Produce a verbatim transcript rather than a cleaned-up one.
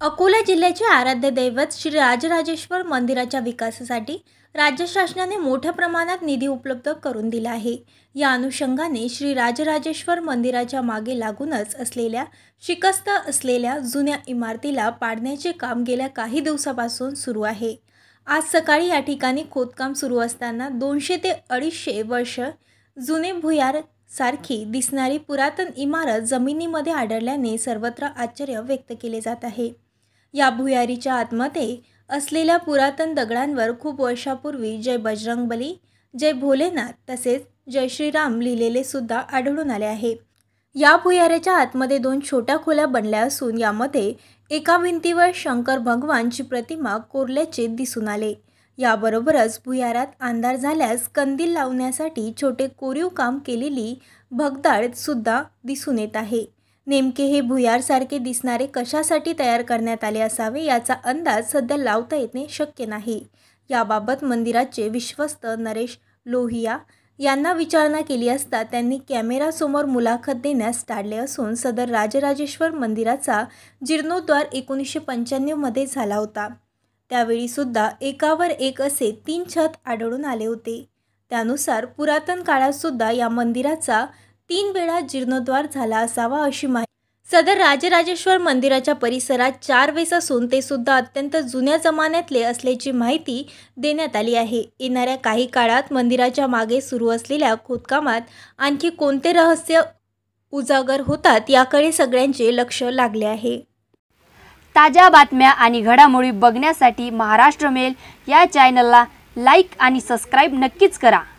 अकोला जिल्ह्याचे आराध्य दैवत श्री राजराजेश्वर मंदिराच्या विकासासाठी राज्य शासनाने मोठ्या प्रमाणात निधी उपलब्ध करून दिला आहे। या अनुषंगाने श्री राजराजेश्वर मंदिराच्या मागे लागूनच असलेल्या शिकस्त असलेल्या जुन्या इमारतीला पाडण्याचे काम गेल्या काही दिवसापासून सुरू आहे। आज सकाळी या ठिकाणी खोदकाम सुरू असताना दोनशे ते अडीचशे वर्ष जुने भुयार सारखी दिसणारी पुरातन इमारत जमिनीमध्ये आढळल्याने सर्वत्र आश्चर्य व्यक्त केले जात आहे। या भुयारीच्या आतमध्ये असलेल्या पुरातन दगडांवर खूप वर्षापूर्वी जय बजरंगबली, जय भोलेनाथ तसेच जय श्रीराम लिहिलेले सुद्धा आढळून आले आहे। या भुयाराच्या आतमध्ये दोन छोट्या खोल्या बनल्या असून यामध्ये एका भिंतीवर शंकर भगवानची प्रतिमा कोरल्याचे दिसून आले। याबरोबरच भुयारात अंधार झाल्यास कंदील लावण्यासाठी छोटे कोरीव काम केलेली भगदाड सुद्धा दिसून येत आहे। नेमके हे भुयारसारखे दिसणारे कशासाठी तयार करण्यात आले असावे याचा अंदाज सध्या लावता येणे शक्य नाही। याबाबत मंदिराचे विश्वस्त नरेश लोहिया यांना विचारणा केली असता त्यांनी कॅमेरासमोर मुलाखत देण्यास टाळले असून सदर राजराजेश्वर मंदिराचा जीर्णोद्धार एकोणीसशे पंच्याण्णव मध्ये झाला होता। त्यावेळी सुद्धा एकावर एक असे तीन छत आढळून आले होते। त्यानुसार पुरातन काळात सुद्धा या मंदिराचा तीन वेळा जीर्णोद्धार झाला असावा अशी माहिती सदर राजराजेश्वर मंदिराच्या परिसरात चार वेस असून ते सुद्धा अत्यंत जुन्या जमान्यातले असल्याची माहिती देण्यात आली आहे। येणाऱ्या काही काळात मंदिराच्या मागे सुरू असलेल्या खोदकामात आणखी कोणते रहस्य उजागर होतात याकडे सगळ्यांचे लक्ष लागले आहे। ताज्या बातम्या आणि घडामोडी बघण्यासाठी महाराष्ट्र मेल या चॅनलला लाईक आणि सबस्क्राईब नक्कीच करा।